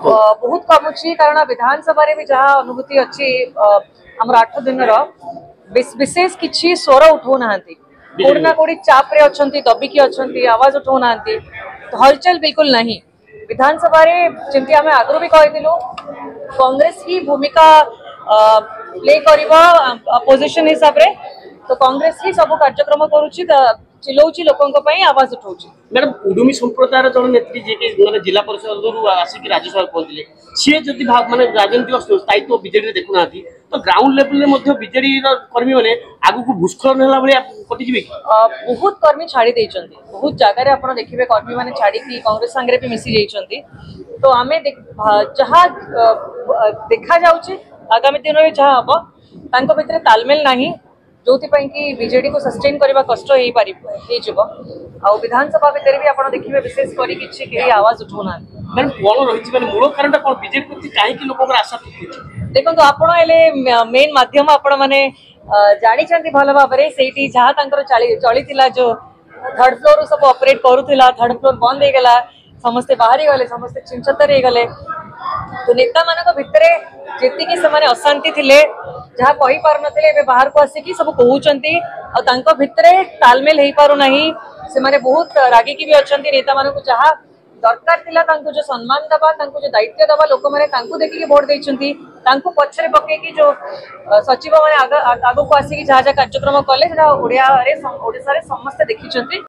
बहुत कमुची कारण विधानसभा रे भी जहाँ अनुभूति अच्छी आम 8 दिन विशेष किसी स्वर उठो ना कोड़ी कोड़ी चाप रे अच्छी दबिकी अच्छी आवाज उठो ना हलचल बिल्कुल नहीं विधानसभा रे जमती आम आगु भी कही कांग्रेस ही भूमिका प्ले करिबा अपोजिशन हिसाब रे तो कांग्रेस ही सब कार्यक्रम करूची चिल्लाऊँ लोकों आवाज उठाऊँ। मैडम उडुमी संप्रदायर जन नेत्री जी के जिला परिषद आसिक राज्यसभा पहुंचे सी जब माने राजनीतिक स्थायित्व बीजेडी देखुना तो ग्राउंड लेवल में बीजेडी कर्मी मैंने आगु भूस्खलन है भाया कटिजे कि बहुत कर्मी छाड़ी देइछंती बहुत जगह आप देखिए कर्मी मैंने छाड़ी कांग्रेस सांगे भी मिसी जाइछंती तो आम जहाँ देखा जाउची आगामी दिन में जहाँ हम भितर तालमेल नहीं जो कि बीजेडी को सस्टेन करने कष्ट हो विधानसभा भितर भी आप देखिए विशेष कर आवाज उठाऊना मैडम कौन रही मूल कारण कौन बीजेडी प्रति कहीं लोक आशा देखो आप मेन माध्यम आपण मैंने जानी भल भाव से जहाँ चली जो थर्ड फ्लोर सब ऑपरेट करूला थर्ड फ्लोर बंद हो गला समस्ते बाहरी गले समस्ते चिंचतर हो गले तो नेता मान भितर जी से अशांति थिले जहाँ कही पार नथिले बाहर को आसिकी सब कहउचंती आ भितर तालमेल हो पारु नहीं से माने बहुत रागिकी भी अच्छंती नेता मानक जहाँ दरकार थिला जो सम्मान दबा जो दायित्व दबा लोक मैंने देखिए भोट देइछंती पछरे पकईकी जो सचिव मैंने आग को आसिकी जहाँ जहाँ कार्यक्रम कले ओडिशा समस्ते देखी।